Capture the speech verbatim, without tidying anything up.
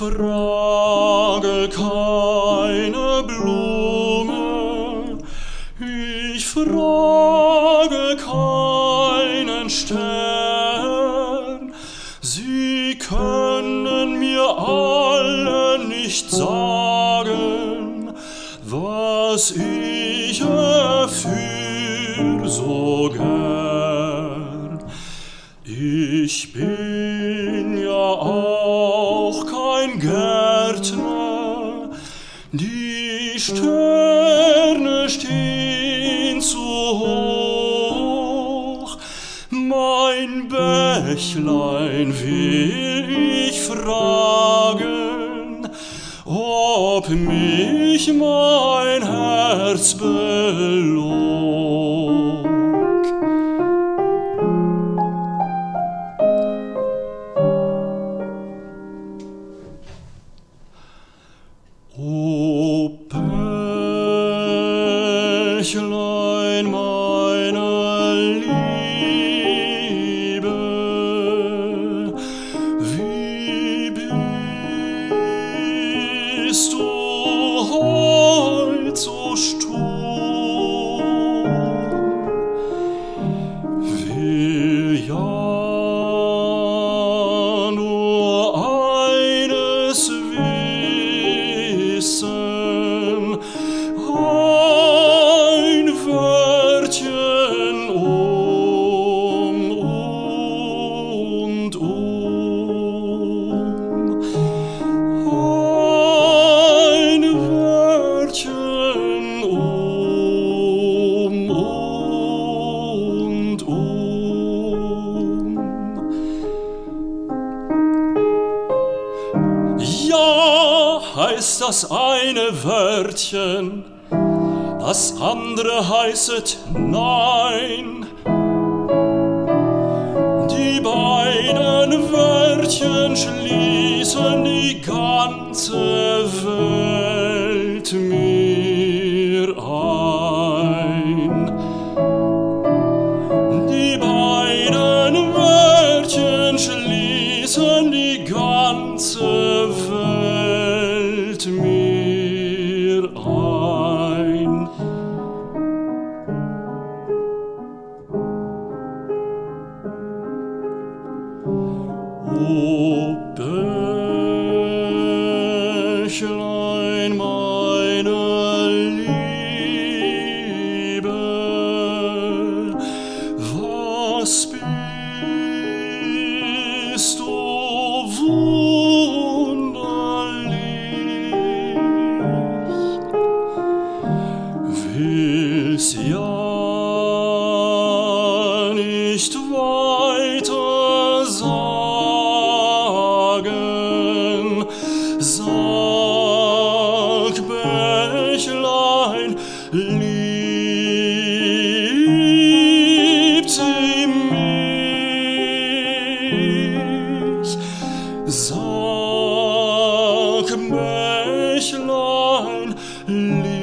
frage keine Blume, ich frage keinen Stern, sie können mir alle nicht sagen, was ich erführ so gern. Ich bin ja auch kein Gärtner, die Sterne stehen zu hoch, mein Bächlein will ich fragen, ob mich mein Herz belog. O Bächlein meiner Liebe, wie bist du heut so stumm? Will ja nur eines wissen, ein Wörtchen um und um, ein Wörtchen um und um. Ja, heißt das eine Wörtchen, das andere heißet nein. Die beiden Wörtchen schließen die ganze Welt mir ein. Die beiden Wörtchen schließen die ganze Welt mir ein. O Bächlein meiner Liebe, was bist du wunderlich, will's ja nicht weiter sagen. Sag, Bächlein, liebt sie mich? Sag, Bächlein, liebt